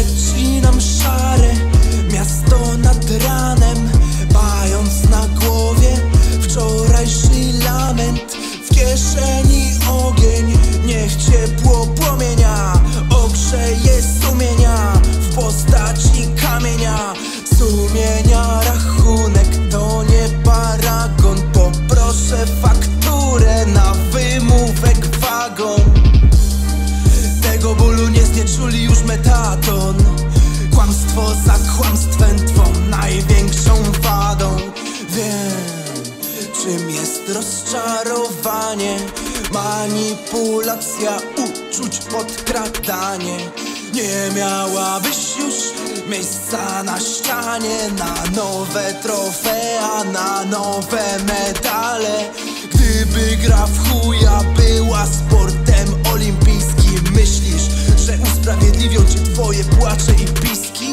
Przecinam szare miasto nad ranem, mając na głowie wczorajszy lament. W kieszeni ogień, niech ciepło płomienia ogrzeje sumienia w postaci kamienia. Sumienia rachunek to nie paragon, poproszę fakturę na wymówek wagon. Tego bólu nie znieczuli już metaton. Kłamstwo za kłamstwem, twą największą wadą. Wiem, czym jest rozczarowanie, manipulacja uczuć, podkradanie. Nie miałabyś już miejsca na ścianie, na nowe trofea, na nowe medale. Gdyby gra w chuja była sportem olimpijskim, myślisz, że usprawiedliwią cię twoje płacze i piski?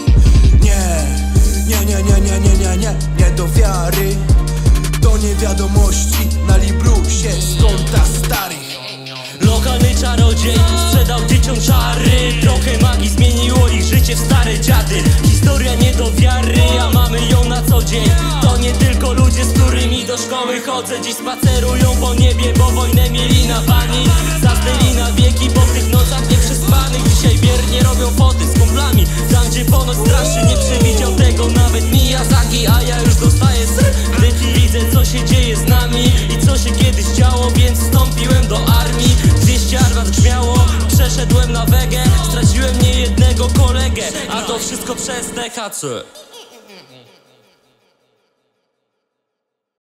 Nie do wiary. To nie wiadomości na Librusie z konta starych. Lokalny czarodziej sprzedał dzieciom czary. Trochę magii zmieniło ich życie w stare dziady. Historia nie do wiary, a mamy ją na co dzień. To nie tylko ludzie, z którymi do szkoły chodzę. Dziś spacerują po niebie, bo wojnę mieli na bani. Zasnęli na wieki po tych nocach nieprzespanych. Dzisiaj biernie robią foty z kumplami tam, gdzie ponoć straszy. Nie przewidział tego nawet Miyazaki, a ja już dostaję ser, gdy widzę, co się dzieje z nami i co się kiedyś działo, więc wstąpiłem do armii. 200 armat grzmiało, przeszedłem na wegę, straciłem niejednego kolegę, a to wszystko przez THC.